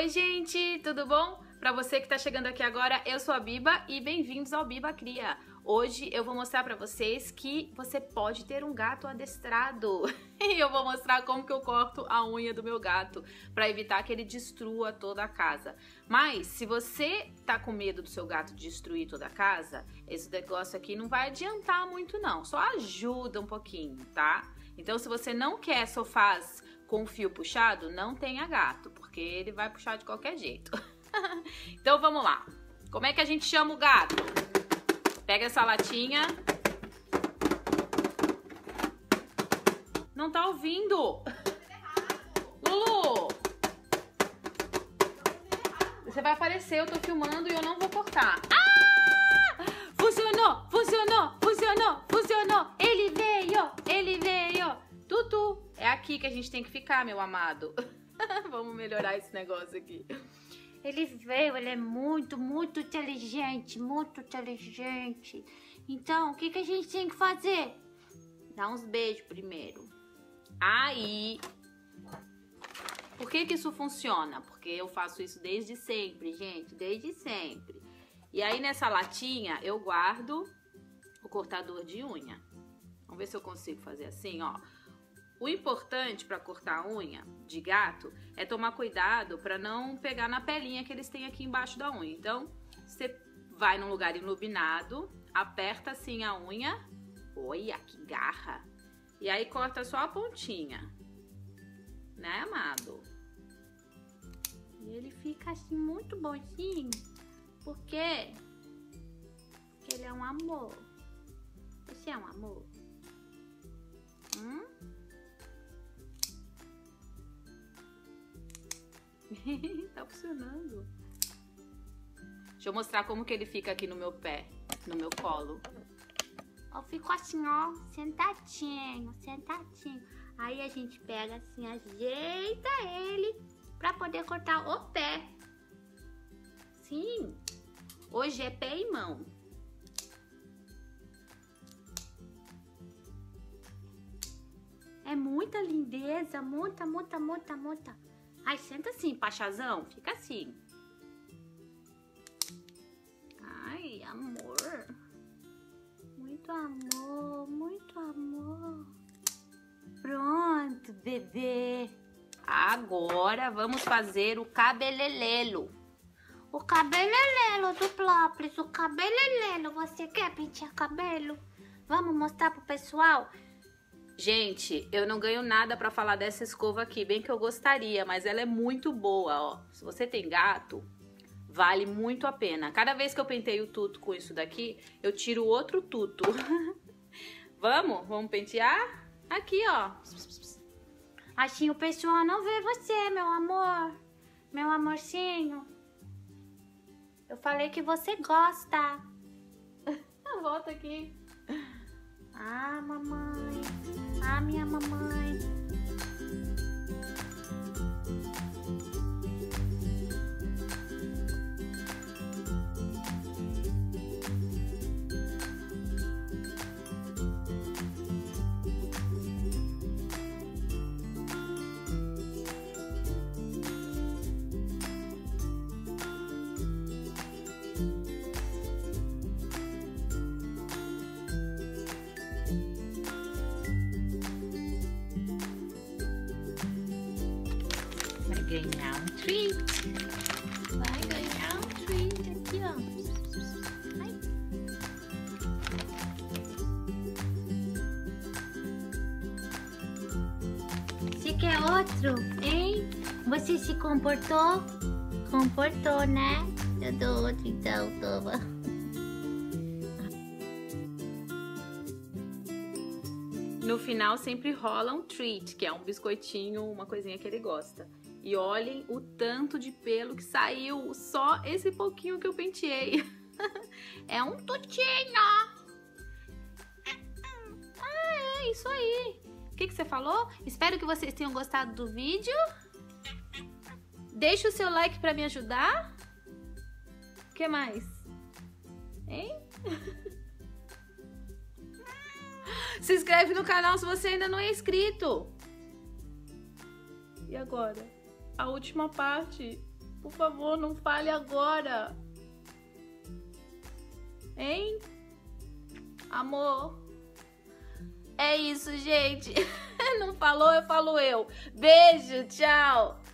Oi, gente, tudo bom? Para você que está chegando aqui agora, eu sou a Biba e bem-vindos ao Biba Cria. Hoje eu vou mostrar para vocês que você pode ter um gato adestrado. E eu vou mostrar como que eu corto a unha do meu gato para evitar que ele destrua toda a casa. Mas se você tá com medo do seu gato destruir toda a casa, esse negócio aqui não vai adiantar muito não, só ajuda um pouquinho, tá? Então se você não quer sofás com fio puxado, não tenha gato, porque ele vai puxar de qualquer jeito. Então vamos lá. Como é que a gente chama o gato? Pega essa latinha. Não tá ouvindo. Lulu! Você vai aparecer, eu tô filmando e eu não vou cortar. Ah! Funcionou, funcionou, funcionou, funcionou. Ele veio, ele veio. Tutu, é aqui que a gente tem que ficar, meu amado. Vamos melhorar esse negócio aqui. Ele veio, ele é muito inteligente, muito inteligente. Então, o que a gente tem que fazer? Dar uns beijos primeiro. Aí, por que isso funciona? Porque eu faço isso desde sempre, gente, desde sempre. E aí nessa latinha eu guardo o cortador de unha. Vamos ver se eu consigo fazer assim, ó. O importante para cortar a unha de gato é tomar cuidado para não pegar na pelinha que eles têm aqui embaixo da unha. Então, você vai num lugar iluminado, aperta assim a unha. Olha que garra! E aí corta só a pontinha, né, amado? E ele fica assim muito bonzinho, porque ele é um amor. Você é um amor? Tá funcionando. Deixa eu mostrar como que ele fica aqui no meu pé, no meu colo. Eu fico assim, ó, sentadinho, sentadinho. Aí a gente pega assim, ajeita ele pra poder cortar o pé. Sim, hoje é pé e mão. É muita lindeza, muita. Ai, senta assim, pachazão, fica assim. Ai, amor. Muito amor, muito amor. Pronto, bebê. Agora vamos fazer o cabelelelo. O cabelelelo do Ploplis, o cabelelelo. Você quer pentear cabelo? Vamos mostrar pro pessoal? Gente, eu não ganho nada pra falar dessa escova aqui, bem que eu gostaria, mas ela é muito boa, ó. Se você tem gato, vale muito a pena. Cada vez que eu penteio o tuto com isso daqui, eu tiro outro tuto. Vamos pentear? Aqui, ó. Assim o pessoal não vê você, meu amor. Meu amorzinho. Eu falei que você gosta. Volta aqui. Ah, mamãe. Ah, minha mamãe. Ganhar um treat. Vai ganhar um treat aqui, ó. Ai. Você quer outro, hein? Você se comportou? Comportou, né? Eu dou outro então, toma. No final sempre rola um treat, que é um biscoitinho, uma coisinha que ele gosta. E olhem o tanto de pelo que saiu, só esse pouquinho que eu penteei. É um tutinho. Ah, é isso aí. O que você falou? Espero que vocês tenham gostado do vídeo. Deixa o seu like pra me ajudar. O que mais? Hein? Se inscreve no canal se você ainda não é inscrito. E agora? A última parte. Por favor, não fale agora. Hein? Amor. É isso, gente. Não falou, eu falo eu. Beijo, tchau.